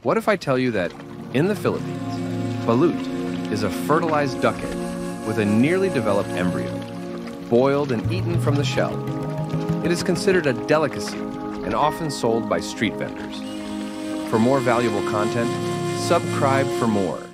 What if I tell you that in the Philippines, balut is a fertilized duck egg with a nearly developed embryo, boiled and eaten from the shell. It is considered a delicacy and often sold by street vendors. For more valuable content, subscribe for more.